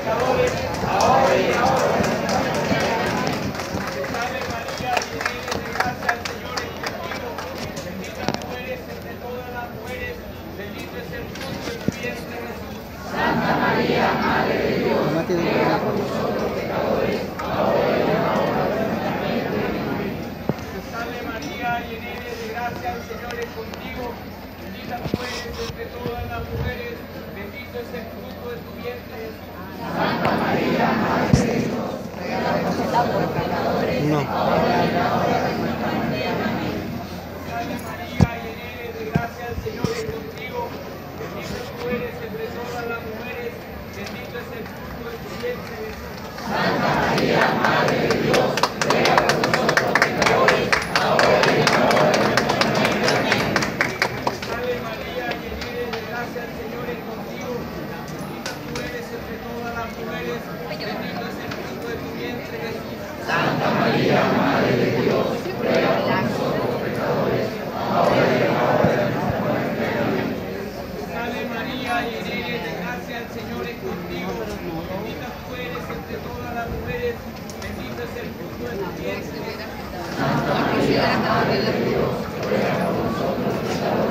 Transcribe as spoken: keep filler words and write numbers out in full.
pecadores, ahora y en la hora de nuestra muerte. Amén. Salve María, llena eres de gracia, el Señor es contigo. Bendita tú eres entre todas las mujeres, bendito es el fruto de tu vientre, Jesús. Santa María, Madre de Dios, ruega por nosotros pecadores, ahora y en la hora de nuestra muerte. Amén. Salve María, llena eres de gracia, el Señor es contigo. Bendita tú eres entre todas las mujeres, bendito es el fruto de tu vientre, Jesús. Santa María, Madre de Dios, ruega por nosotros pecadores, no. ahora y en la hora de nuestra muerte. Amén. Salve María, llena eres de gracia, el Señor es contigo. Bendita tú eres entre todas las mujeres, bendito es el fruto de tu vientre, Jesús. Santa María, Madre de Dios, ruega por nosotros pecadores, ahora y en la hora de nuestra muerte. Amén. Salve María, llena eres de gracia, el Señor es contigo. Bendita tú eres entre todas las mujeres, bendito es el fruto de tu vientre, Jesús. Santa María, Madre de Dios, ruega por nosotros pecadores, ahora y en la hora de nuestra muerte. Amén. Salve María, llena eres de gracia, el Señor es contigo. Bendita tú eres entre todas las mujeres, bendito es el fruto de tu vientre, Jesús. Santa María, Madre de Dios, ruega por nosotros pecadores,